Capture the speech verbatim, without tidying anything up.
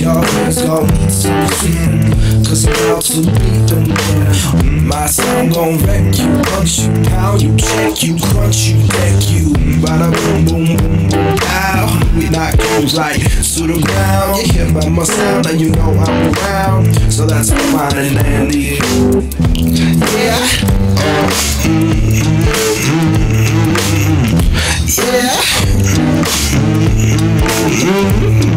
Y'all niggas gon' need some sin, cause I'm about to beat them down. My sound gon' wreck you, punch you, pound you, check you, crunch you, deck you. Bada boom boom boom boom pow. We knock those like to the ground. You hear by my sound and you know I'm around. So that's fine and dandy. Yeah. Uh, mm, mm, mm, mm, yeah. Mm, mm, mm, mm.